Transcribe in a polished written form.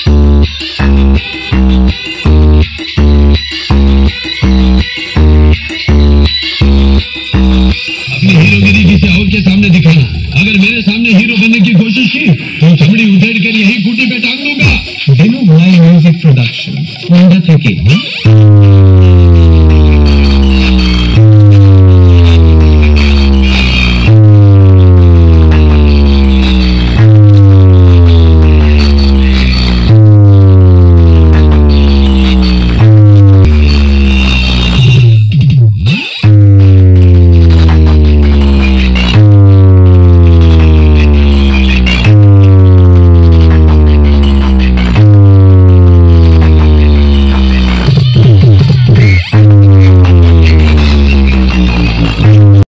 हीरोगिरी किसी और के सामने दिखाना। अगर मेरे सामने हीरो बनने की कोशिश की तो चमड़ी उधेड़ कर यही खूंटी पे टांग दूंगा। दिनू भाई म्यूजिक प्रोडक्शन,